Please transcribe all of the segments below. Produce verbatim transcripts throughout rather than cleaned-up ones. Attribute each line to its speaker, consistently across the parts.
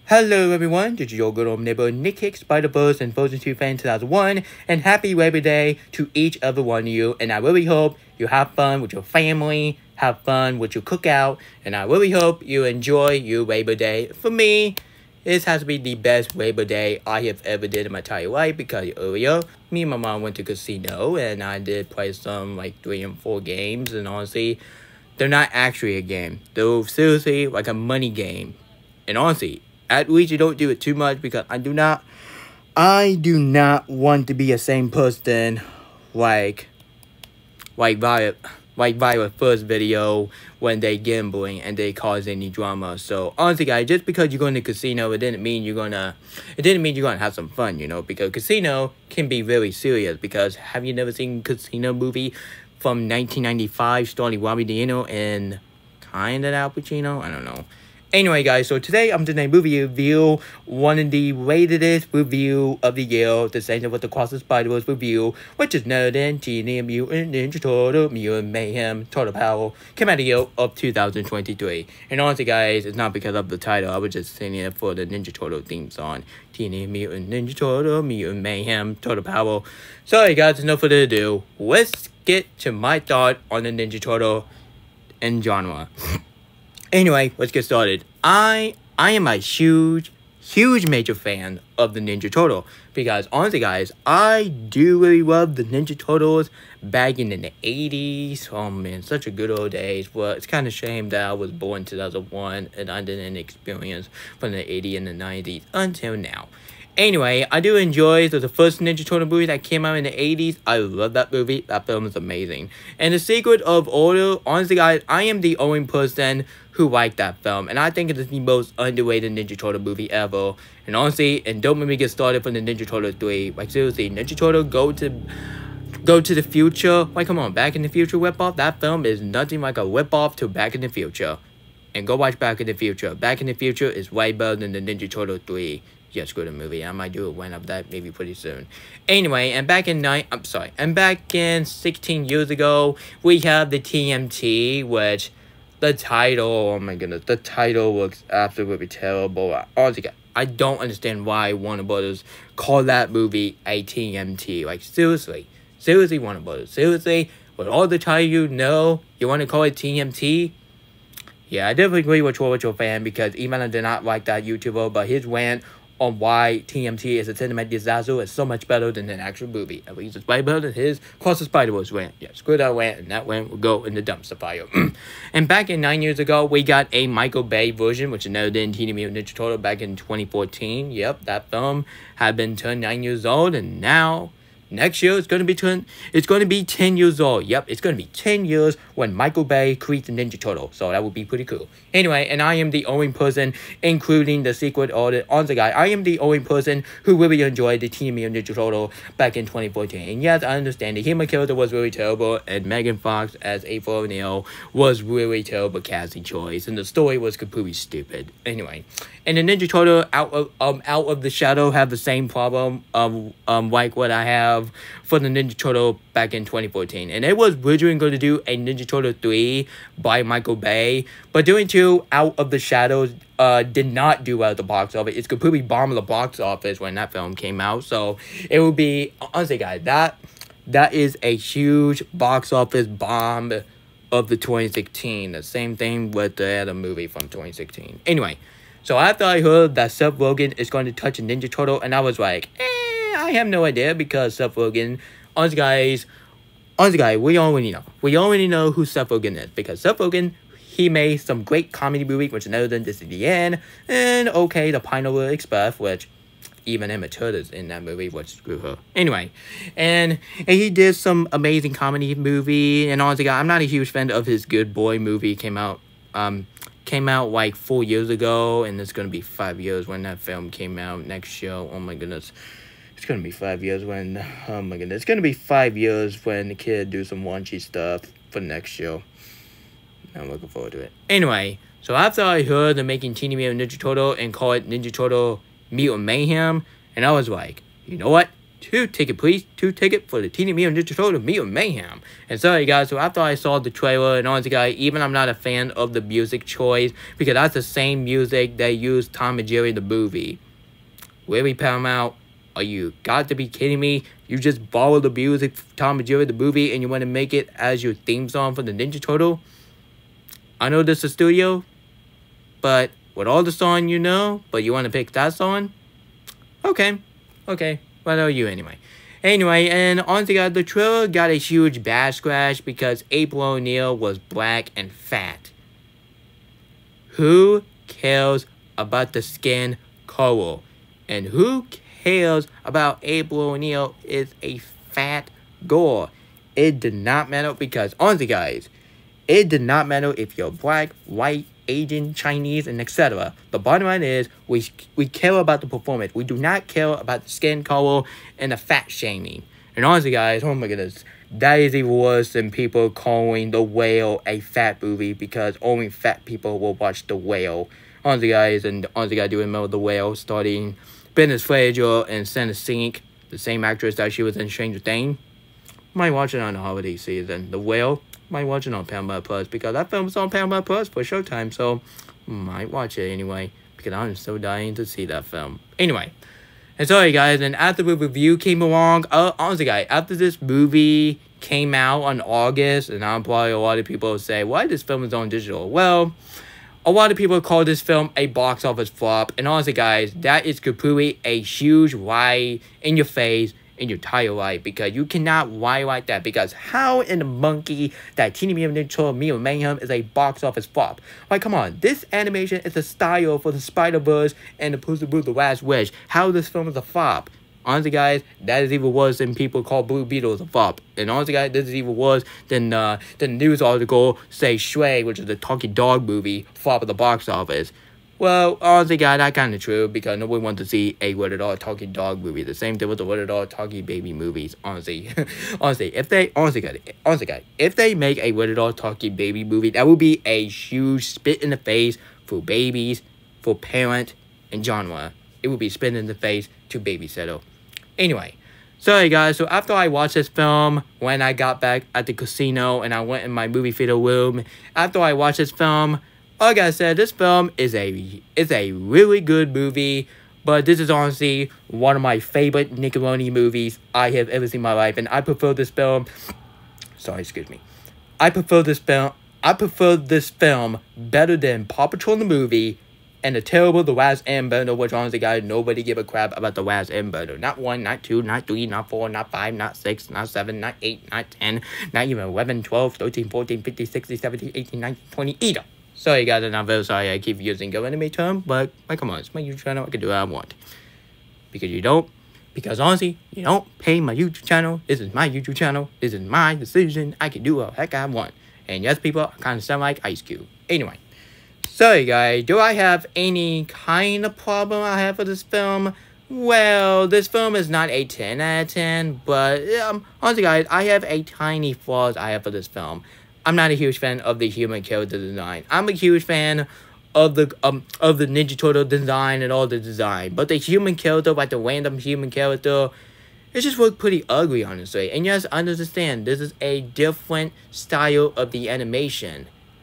Speaker 1: Hello everyone, this is your good old neighbor Nick Hicks, Spider-Verse and Frozen two fan two thousand one, and happy Labor Day to each every one of you, and I really hope you have fun with your family, have fun with your cookout, and I really hope you enjoy your Labor Day. For me, this has to be the best Labor Day I have ever did in my entire life, because earlier, me and my mom went to casino, and I did play some like three and four games, and honestly, they're not actually a game. They're seriously like a money game, and honestly, at least you don't do it too much, because I do not, I do not want to be the same person like, like Violet, like Violet's first video when they gambling and they cause any drama. So honestly, guys, just because you're going to casino, it didn't mean you're gonna, it didn't mean you're gonna have some fun, you know, because casino can be very serious. Because have you never seen Casino movie from nineteen ninety-five starring Robbie De Niro and kind of Al Pacino? I don't know. Anyway, guys, so today I'm doing a movie review, one of the latest review of the year, the same with the Across the Spider-Verse review, which is none other than Teenage Mutant Ninja Turtle, Mutant Mayhem, Turtle Power, came out of the year of two thousand twenty-three. And honestly, guys, it's not because of the title, I was just singing it for the Ninja Turtle theme song. Teenage Mutant Ninja Turtle, Mutant Mayhem, Turtle Power. Sorry, guys, no further ado, let's get to my thought on the Ninja Turtle and genre. Anyway, let's get started. I I am a huge, huge major fan of the Ninja Turtle. Because honestly, guys, I do really love the Ninja Turtles back in the eighties. Oh man, such a good old days. Well, it's kind of shame that I was born in two thousand one and I didn't experience from the eighties and the nineties until now. Anyway, I do enjoy the, the first Ninja Turtle movie that came out in the eighties. I love that movie. That film is amazing. And The Secret of Order, honestly, guys, I am the only person who liked that film. And I think it is the most underrated Ninja Turtle movie ever. And honestly, and don't make me get started from the Ninja Turtle three. Like, seriously, Ninja Turtle go to... Go to the Future. Like, come on, Back in the Future whip-off? That film is nothing like a whip-off to Back in the Future. And go watch Back in the Future. Back in the Future is way better than the Ninja Turtle three. Yes, good movie. I might do a one of that maybe pretty soon. Anyway, and back in nine, I'm sorry, and back in sixteen years ago, we have the T M T, which the title, oh my goodness, the title looks absolutely terrible. Honestly, I don't understand why Warner Brothers call that movie a T M T. Like, seriously, seriously, Warner Brothers, seriously, with all the title you know, you want to call it T M T? Yeah, I definitely agree with Troy Mitchell fan, because even I did not like that YouTuber, but his rant on why T M T is a cinematic disaster is so much better than an actual movie. At least it's way better than his Across the Spider-Verse rant. Yeah, screw that rant, and that rant will go in the dumpster fire. And back in nine years ago, we got a Michael Bay version, which is now in Teenage Mutant Ninja Turtle back in twenty fourteen. Yep, that film had been turned nine years old, and now next year it's going to be turned, it's going to be ten years old. Yep, it's going to be ten years when Michael Bay creates the Ninja Turtle. So that would be pretty cool. Anyway, and I am the only person, including the Secret Order on the guy, I am the only person who really enjoyed the Teenage Mutant Ninja Turtle back in twenty fourteen. And yes, I understand the human character was really terrible, and Megan Fox as April O'Neil was really terrible casting choice, and the story was completely stupid. Anyway, and the Ninja Turtle out of um out of the shadow have the same problem um um like what I have for the Ninja Turtle back in twenty fourteen. And it was originally going to do a Ninja Turtle three by Michael Bay, but doing two Out of the Shadows uh, did not do well at the box office. It's completely bombed the box office when that film came out. So it would be, honestly guys, that that is a huge box office bomb of the twenty sixteen. The same thing with the other movie from twenty sixteen. Anyway, so after I heard that Seth Rogen is going to touch a Ninja Turtle, and I was like, eh, I have no idea, because Seth Rogen, honestly guys, honestly guys, we already know. We already know who Seth Rogen is, because Seth Rogen, he made some great comedy movies, which is other than This Is the End, and okay, The Pineapple Express, which even Emma Turner's in that movie, which screw her. Anyway, and, and he did some amazing comedy movie, and honestly guys, I'm not a huge fan of his Good Boy movie, came out, um, came out like four years ago, and it's gonna be five years when that film came out next year. Oh my goodness. It's gonna be five years when, oh my goodness, it's gonna be five years when the kid do some raunchy stuff for next year. I'm looking forward to it. Anyway, so after I heard they're making Teenage Mutant Ninja Turtle and call it Ninja Turtle Mutant Mayhem, and I was like, you know what? Two ticket, please. Two ticket for the Teenage Mutant Ninja Turtles Mutant Mayhem. And sorry, guys. So after I saw the trailer, and honestly, guys, even I'm not a fan of the music choice because that's the same music they used Tom and Jerry in the movie. Really, Paramount? Are you got to be kidding me? You just borrow the music from Tom and Jerry the movie, and you want to make it as your theme song for the Ninja Turtle? I know this is a studio, but with all the song you know, but you want to pick that song? Okay, okay. What are you anyway? Anyway, and honestly, guys, the trailer got a huge bad scratch because April O'Neil was black and fat. Who cares about the skin color? And who cares about April O'Neil is a fat girl? It did not matter because, honestly, guys, it did not matter if you're black, white, Asian, Chinese, and et cetera. The bottom line is we we care about the performance. We do not care about the skin color and the fat shaming. And honestly, guys, oh my goodness, that is even worse than people calling The Whale a fat movie because only fat people will watch The Whale. Honestly, guys, and honestly, guys, do remember The Whale starting Brendan Fraser and Santa Sink, the same actress that she was in Stranger Things. Might watch it on the holiday season. The Whale. Might watch it on Paramount Plus because that film's on Paramount Plus for Showtime, so might watch it anyway because I'm so dying to see that film. Anyway, and sorry guys, and after the review came along, uh, honestly guys, after this movie came out on August, and I'm probably a lot of people say, why this film is on digital? Well, a lot of people call this film a box office flop, and honestly guys, that is completely a huge lie in your face in your entire life because you cannot lie like that because how in the monkey that Teenage Mutant Ninja Turtles Mutant Mayhem is a box office flop? Like, come on, this animation is a style for the Spider-Verse and the Puss in Boots: The Last Wish. How this film is a flop? Honestly, guys, that is even worse than people call Blue Beetle a flop. And honestly, guys, this is even worse than uh, the news article say Shrek, which is the talking dog movie, flop at the box office. Well, honestly, guys, that's kind of true because nobody wants to see a rated R talking dog movie. The same thing with the rated R talking baby movies. Honestly, honestly, if they honestly, guys, honestly, guys, if they make a rated R talking baby movie, that would be a huge spit in the face for babies, for parent, and genre. It would be spit in the face to babysitter. Anyway, sorry guys. So after I watched this film, when I got back at the casino and I went in my movie theater room, after I watched this film. Like I said, this film is a is a really good movie, but this is honestly one of my favorite Nickelodeon movies I have ever seen in my life, and I prefer this film. Sorry, excuse me. I prefer this film. I prefer this film better than Paw Patrol the movie and the terrible The Last Airbender, which honestly, guys, nobody give a crap about The Last Airbender. Not one, not two, not three, not four, not five, not six, not seven, not eight, not ten, not even eleven, twelve, thirteen, fourteen, fifteen, sixteen, seventeen, eighteen, nineteen, twenty either. Sorry guys, and I'm very sorry I keep using Go Anime term, but like, come on, it's my YouTube channel, I can do what I want. Because you don't, because honestly, you don't pay my YouTube channel, this is my YouTube channel, this is my decision, I can do what the heck I want. And yes, people, I kind of sound like Ice Cube. Anyway, sorry guys, do I have any kind of problem I have with this film? Well, this film is not a ten out of ten, but um, honestly guys, I have a tiny flaws I have for this film. I'm not a huge fan of the human character design. I'm a huge fan of the um of the Ninja Turtle design and all the design. But the human character, like the random human character, it just looked pretty ugly, honestly. And yes, I understand, this is a different style of the animation.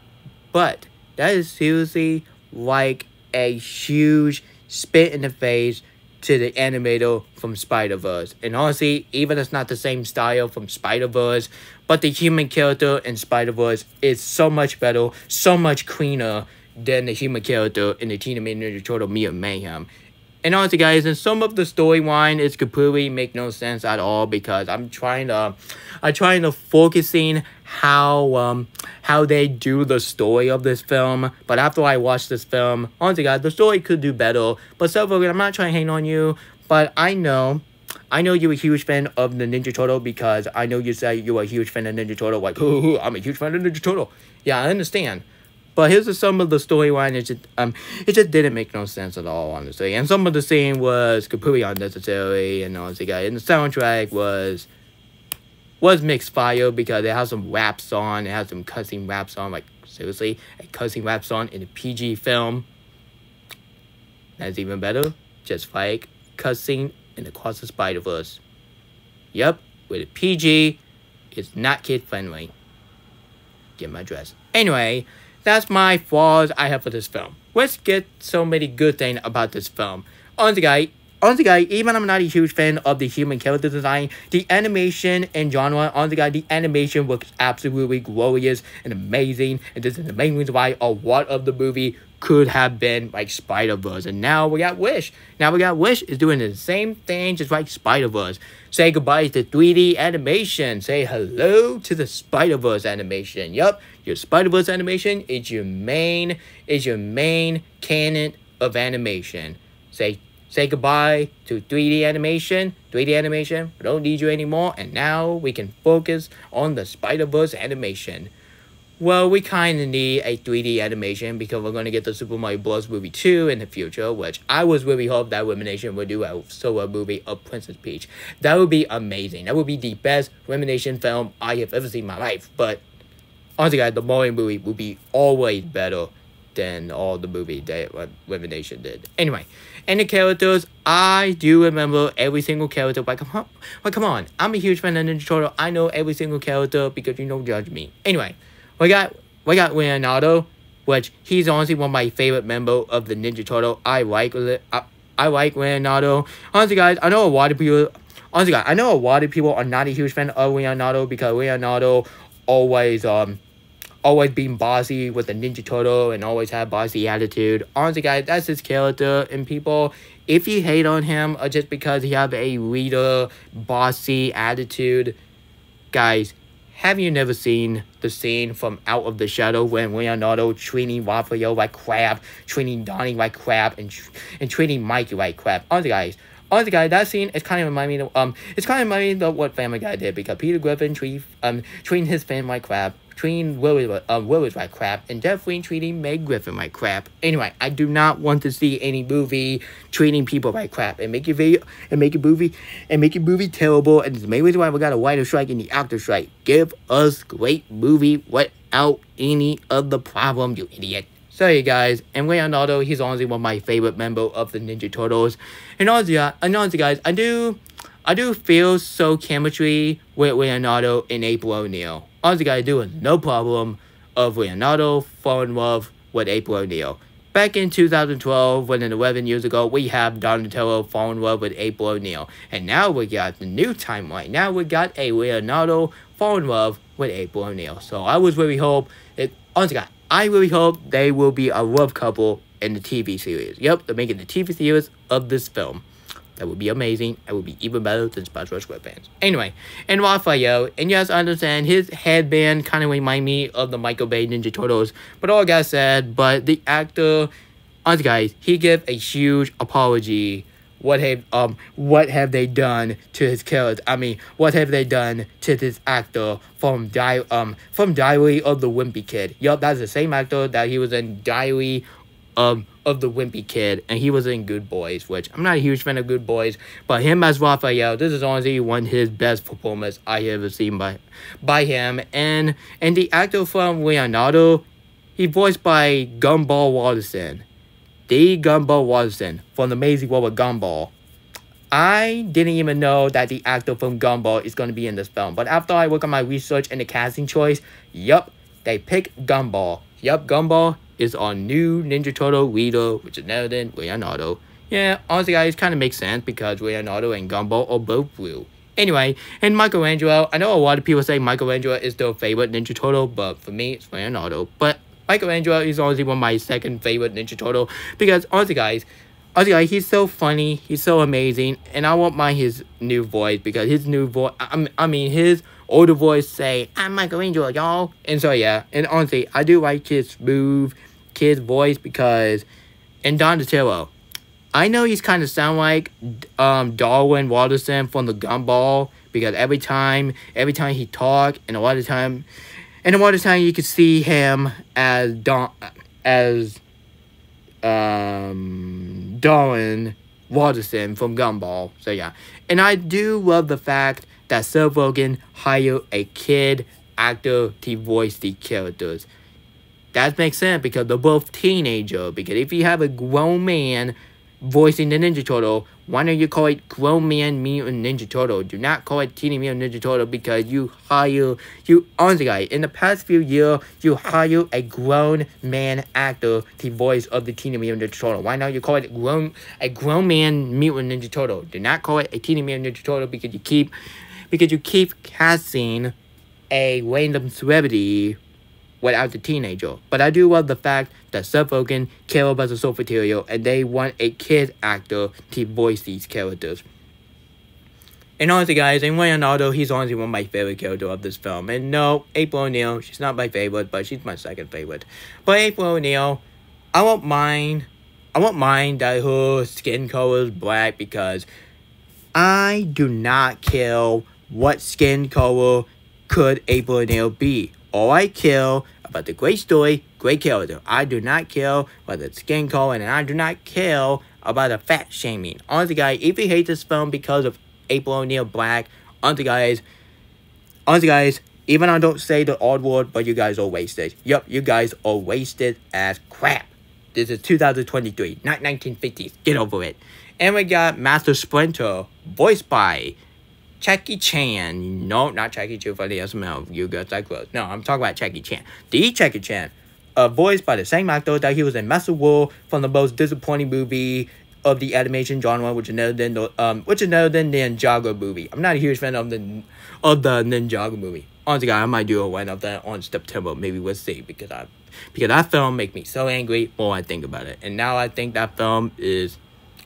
Speaker 1: But that is seriously like a huge spit in the face to the animator from Spider-Verse. And honestly, even if it's not the same style from Spider-Verse, but the human character in Spider-Verse is so much better, so much cleaner than the human character in the Teenage Mutant Ninja Turtles Mutant Mayhem. And honestly, guys, and some of the storyline is completely make no sense at all because I'm trying to, I'm trying to focusing how um how they do the story of this film. But after I watched this film, honestly, guys, the story could do better. But so I'm not trying to hate on you, but I know. I know you're a huge fan of the Ninja Turtle because I know you say you're a huge fan of Ninja Turtle. Like, oh, I'm a huge fan of Ninja Turtle. Yeah, I understand. But here's some of the storyline. It just um, it just didn't make no sense at all, honestly. And some of the scene was completely unnecessary. And honestly, guys, and the soundtrack was was mixed fire because it has some rap song. It has some cussing rap song. Like seriously, a cussing rap song in a P G film. That's even better. Just like cussing in Across the Spider-Verse. Yep, with a P G, it's not kid-friendly. Get my dress. Anyway, that's my flaws I have for this film. Let's get so many good things about this film. Honestly, guys, honestly, guys, even I'm not a huge fan of the human character design, the animation and genre, honestly, guys, the animation looks absolutely glorious and amazing. And this is the main reason why a lot of the movie could have been like Spider-Verse. And now we got Wish. Now we got Wish is doing the same thing just like Spider-Verse. Say goodbye to three D animation. Say hello to the Spider-Verse animation. Yup, your Spider-Verse animation is your main, is your main canon of animation. Say Say goodbye to three D animation. three D animation, we don't need you anymore. And now we can focus on the Spider-Verse animation. Well, we kind of need a three D animation because we're going to get the Super Mario Bros. Movie two in the future, which I was really hope that Illumination would do a solo movie of Princess Peach. That would be amazing. That would be the best Illumination film I have ever seen in my life. But honestly, guys, the Mario movie would be always better than all the movie that Illumination did. Anyway, and the characters, I do remember every single character. Like, come on, like, come on. I'm a huge fan of Ninja Turtle. I know every single character because you don't judge me. Anyway, we got we got Leonardo, which he's honestly one of my favorite members of the Ninja Turtle. I like I, I like Leonardo. Honestly, guys, I know a lot of people. Honestly, guys, I know a lot of people are not a huge fan of Leonardo because Leonardo always um. always being bossy with the Ninja Turtle and always have bossy attitude. Honestly, guys, that's his character. And people, if you hate on him or just because he have a leader, bossy attitude, guys, have you never seen the scene from Out of the Shadow when Leonardo treating Raphael like crap, treating Donnie like crap, and and treating Mikey like crap? Honestly, guys. Honestly, guys, that scene is kind of reminding me of, um, it's kind of reminding me of what Family Guy did because Peter Griffin treat, um, treating his family like crap, treating Willis, um, Willis like crap, and definitely treating Meg Griffin like crap. Anyway, I do not want to see any movie treating people like crap and make your video and make a movie and make a movie terrible. And it's the main reason why we got a writer strike and the actor strike. Give us great movie without any of the problem, you idiot. So you guys, and Leonardo, he's honestly one of my favorite members of the Ninja Turtles. And honestly, and honestly, guys, I do, I do feel so chemistry with Leonardo and April O'Neil. Honestly, guys, I do have no problem of Leonardo falling in love with April O'Neil. Back in two thousand twelve, when eleven years ago, we have Donatello fall in love with April O'Neil. And now we got the new timeline. Now we got a Leonardo fall in love with April O'Neil. So I was really hope, it, honestly, guys, I really hope they will be a love couple in the T V series. Yep, they're making the T V series of this film. That would be amazing. That would be even better than SpongeBob SquarePants. Anyway, and Raphael, and yes, I understand his headband kind of remind me of the Michael Bay Ninja Turtles. But all I got said, but the actor, honestly, guys, he gave a huge apology. What have um what have they done to his character? I mean, what have they done to this actor from Di um from Diary of the Wimpy Kid? Yup, that's the same actor that he was in Diary um of the Wimpy Kid, and he was in Good Boys, which I'm not a huge fan of Good Boys, but him as Raphael, this is honestly one of his best performances I have ever seen by by him. And and the actor from Leonardo, he voiced by Gumball Watterson. The Gumball Watterson from The Amazing World of Gumball. I didn't even know that the actor from Gumball is going to be in this film. But after I work on my research and the casting choice, yup, they picked Gumball. Yup, Gumball is our new Ninja Turtle leader, which is none other than Leonardo. Yeah, honestly, guys, kind of makes sense because Leonardo and Gumball are both blue. Anyway, and Michelangelo, I know a lot of people say Michelangelo is their favorite Ninja Turtle, but for me, it's Leonardo. But Michelangelo is honestly one of my second favorite Ninja Turtle because honestly, guys, honestly, guys, he's so funny, he's so amazing, and I won't mind his new voice because his new voice, I, I mean, his older voice say, "I'm Michelangelo, y'all," and so yeah, and honestly, I do like his smooth kid's voice because, and Donatello, I know he's kind of sound like um Darwin Watterson from the Gumball because every time, every time he talk, and a lot of time. And a lot of time you can see him as Don, as um, Darwin Watterson from Gumball. So yeah, and I do love the fact that Seth Rogen hired a kid actor to voice the characters. That makes sense because they're both teenagers. Because if you have a grown man voicing the Ninja Turtle. Why don't you call it Grown Man Mutant Ninja Turtle? Do not call it Teenage Mutant Ninja Turtle because you hire, you, honestly guys, in the past few years, you hire a grown man actor to voice of the Teenage Mutant Ninja Turtle. Why not you call it grown, a Grown Man Mutant Ninja Turtle? Do not call it a Teenage Mutant Ninja Turtle because you keep, because you keep casting a random celebrity without the teenager. But I do love the fact that Seth Rogen cares about the source material and they want a kid actor to voice these characters. And honestly guys, and Leonardo, he's honestly one of my favorite characters of this film. And no, April O'Neil, she's not my favorite, but she's my second favorite. But April O'Neil, I won't mind, I won't mind that her skin color is black because I do not care what skin color could April O'Neil be. All I care about the great story, great character. I do not care about the skin color, and I do not care about the fat shaming. Honestly, guys, if you hate this film because of April O'Neil Black, honestly, guys, honestly, guys, even I don't say the odd word, but you guys are wasted. Yup, you guys are wasted as crap. This is two thousand twenty-three, not nineteen fifties. Get over it. And we got Master Splinter, voiced by Jackie Chan. No, not Jackie Chan for the S M L. You got that close. No, I'm talking about Jackie Chan. The Jackie Chan, uh, voiced by the same actor that he was in Master World from the most disappointing movie of the animation genre, which is no than the um, which is no than the Ninjago movie. I'm not a huge fan of the of the Ninjago movie. Honestly, guys, I might do a one of that on September. Maybe we'll see because I because that film make me so angry more I think about it. And now I think that film is,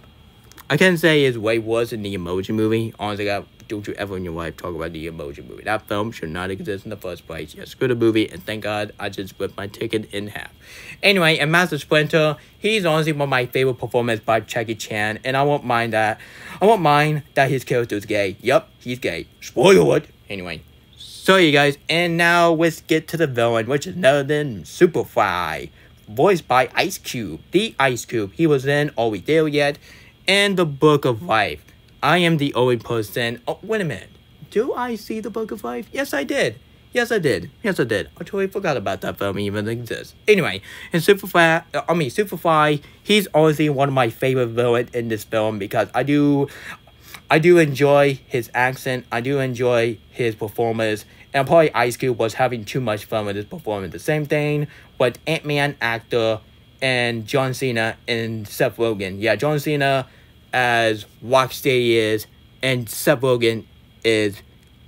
Speaker 1: I can't say it's way worse than the Emoji Movie. Honestly, guys, don't you ever in your life talk about the Emoji Movie. That film should not exist in the first place. Yeah, screw the movie, and thank God I just ripped my ticket in half. Anyway, and Master Splinter, he's honestly one of my favorite performances by Jackie Chan, and I won't mind that. I won't mind that his character is gay. Yup, he's gay. Spoiler alert. Anyway, so you guys, and now let's get to the villain, which is none other than Superfly, voiced by Ice Cube. The Ice Cube. He was in Are We There Yet? And The Book of Life. I am the only person. Oh, wait a minute. Do I see The Book of Life? Yes, I did. Yes, I did. Yes, I did. I totally forgot about that film even exists. Anyway, and Superfly, I mean, Superfly, he's honestly one of my favorite villains in this film because I do, I do enjoy his accent. I do enjoy his performance. And probably Ice Cube was having too much fun with his performance. The same thing with Ant-Man actor and John Cena and Seth Rogen. Yeah, John Cena as Rocksteady is, and Seth Rogen is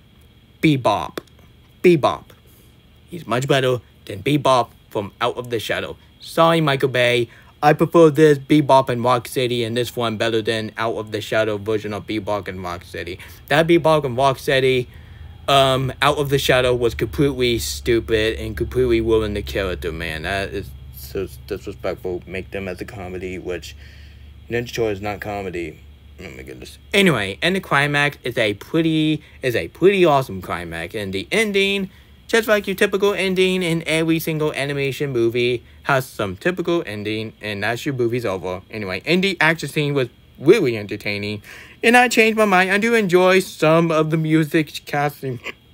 Speaker 1: Bebop. Bebop. He's much better than Bebop from Out of the Shadow. Sorry, Michael Bay. I prefer this Bebop and Rocksteady and this one better than Out of the Shadow version of Bebop and Rocksteady. That Bebop and Rocksteady, um, Out of the Shadow was completely stupid and completely ruined the character, man. That is so disrespectful. Make them as a comedy, which Ninja Turtle is not comedy. Oh my goodness. Anyway, and the climax is a pretty is a pretty awesome climax, and the ending, just like your typical ending in every single animation movie, has some typical ending, and that's your movie's over. Anyway, and the action scene was really entertaining, and I changed my mind. I do enjoy some of the music casting.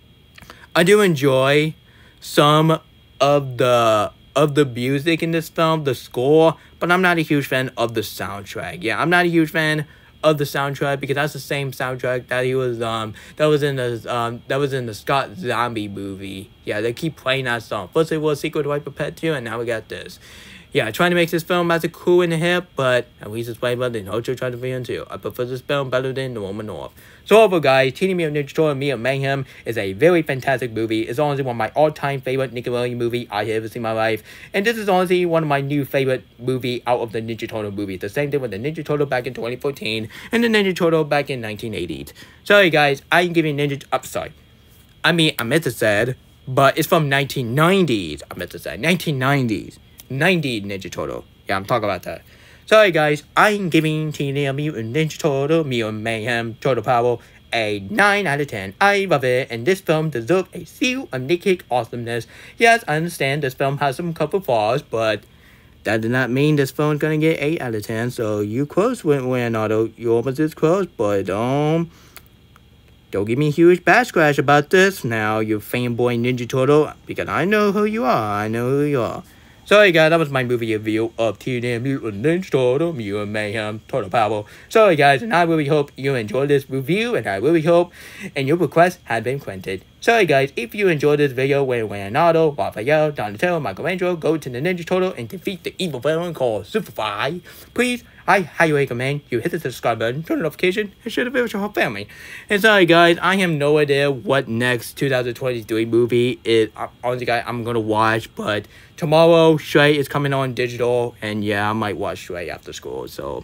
Speaker 1: I do enjoy some of the of the music in this film, the score, but I'm not a huge fan of the soundtrack. Yeah, I'm not a huge fan of the soundtrack because that's the same soundtrack that he was um that was in the um that was in the Scott Zombie movie. Yeah, they keep playing that song. First it was Secret Life of Pet two, and now we got this. Yeah, trying to make this film as a cool and hip, but at least it's way better than Hojo tried to be into. I prefer this film better than The Woman North. So overall, guys, Teenage Mutant Ninja Turtles Mutant Mayhem is a very fantastic movie. It's honestly one of my all-time favorite Nickelodeon movie I have ever seen in my life. And this is honestly one of my new favorite movie out of the Ninja Turtle movies. The same thing with the Ninja Turtle back in twenty fourteen and the Ninja Turtle back in nineteen eighties. Sorry, guys, I'm giving Ninja... I'm sorry. I mean, I meant to say, but it's from nineteen nineties. I meant to say nineteen nineties. nineties Ninja Turtle. Yeah, I'm talking about that. Sorry guys, I'm giving Teenage Mutant Ninja Turtle Mutant Mayhem Turtle Power a nine out of ten. I love it, and this film deserves a seal of Nick awesomeness. Yes, I understand this film has some couple flaws, but that did not mean this film's gonna get eight out of ten. So you close with Leonardo. You almost is close, but um, don't give me a huge backlash about this now, you fanboy Ninja Turtle, because I know who you are. I know who you are. So hey guys, that was my movie review of Teenage Mutant Ninja Turtle, Mutant Mayhem, Turtle Power. So hey guys, and I really hope you enjoyed this review, and I really hope and your request had been granted. So hey guys, if you enjoyed this video where Leonardo, Raphael, Donatello, Michelangelo go to the Ninja Turtle and defeat the evil villain called Superfly, please, I highly recommend you hit the subscribe button, turn on notification, and share the video with your whole family. And sorry guys, I have no idea what next two thousand twenty-three movie is. Honestly guys, I'm gonna watch, but tomorrow Shrek is coming on digital, and yeah, I might watch Shrek after school. So,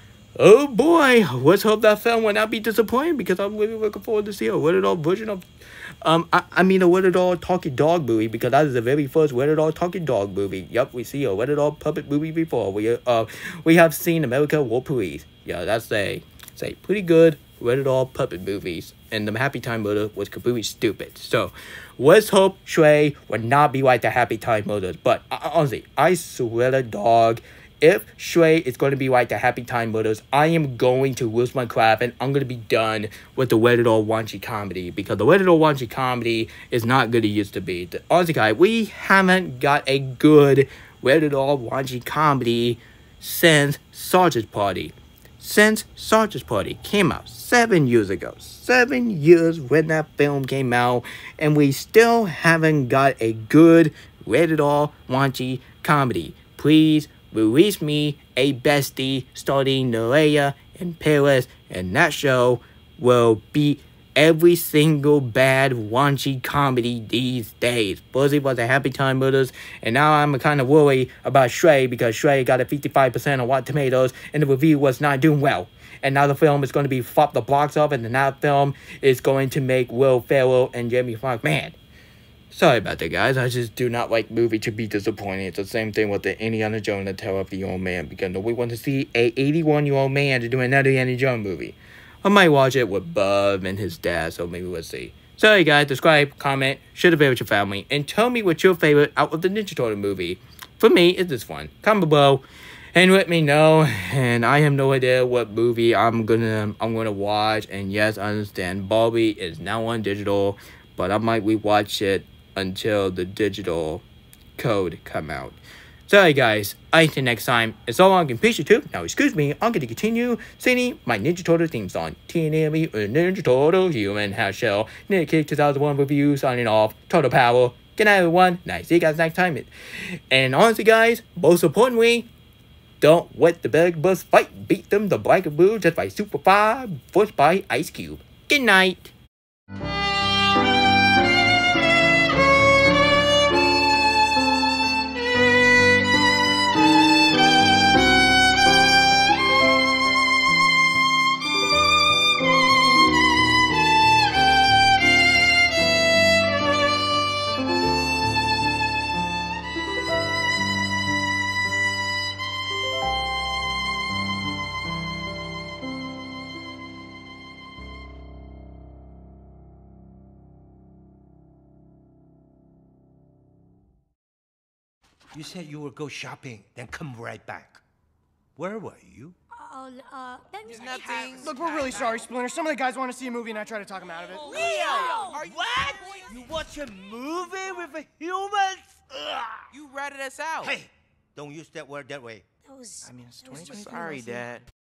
Speaker 1: oh boy, let's hope that film will not be disappointing, because I'm really looking forward to see a rated R version of, um, I, I mean a rated R talking dog movie, because that is the very first rated R talking dog movie. Yup, we see a rated R puppet movie before. We uh we have seen America War Police. Yeah, that's a say pretty good rated R puppet movies, and the Happy Time Murder was completely stupid. So, let's hope Shrek will not be like the Happy Time Murders. But uh, honestly, I swear to dog, if Shrek is going to be like the Happy Time Murders, I am going to lose my crap, and I'm going to be done with the rated R raunchy comedy, because the rated R raunchy comedy is not good it used to be. Honestly, guys, we haven't got a good rated R raunchy comedy since Sausage Party. Since Sausage Party came out seven years ago. Seven years when that film came out, and we still haven't got a good rated R raunchy comedy. Please release me a bestie starting Nerea and Paris, and that show will beat every single bad raunchy comedy these days. First it was the Happy Time Murders, and now I'm kind of worried about Shrek, because Shrek got a fifty-five percent on Rotten Tomatoes, and the review was not doing well. And now the film is going to be flop the box off, and then that film is going to make Will Ferrell and Jamie Foxx mad. Sorry about that, guys. I just do not like movie to be disappointing. It's the same thing with the Indiana Jones, the Tale of the Old Man, because nobody wants to see a eighty-one-year-old man to do another Indiana Jones movie. I might watch it with Bub and his dad, so maybe we'll see. So, hey guys, subscribe, comment, share the video with your family, and tell me what's your favorite out of the Ninja Turtle movie. For me, it's this one. Comment below and let me know. And I have no idea what movie I'm gonna I'm gonna watch. And yes, I understand Barbie is now on digital, but I might rewatch it until the digital code come out. So hey guys, until next time, it's all on Peace YouTube. Now excuse me, I'm going to continue singing my Ninja Turtle theme song. Teenage Mutant Ninja Turtle, Human Half Shell, Nick two thousand one review, signing off, Turtle Power. Good night everyone, and I see you guys next time. And honestly guys, most importantly, don't let the big bus fight beat them the black and blue just by Superfly, voiced by Ice Cube. Good night.
Speaker 2: You said you would go shopping, then come right back. Where were you?
Speaker 3: Oh, uh, that means
Speaker 4: Nothing. Look, we're really sorry, Splinter. Some of the guys want to see a movie, and I try to talk them out of it.
Speaker 3: Leo!
Speaker 2: Are you what? You watch a movie with a humans? Ugh.
Speaker 5: You ratted us out.
Speaker 2: Hey, don't use that word that way.
Speaker 3: That was...
Speaker 4: I mean, it's
Speaker 3: that was
Speaker 4: twenty twenty-three.
Speaker 5: Sorry, Dad.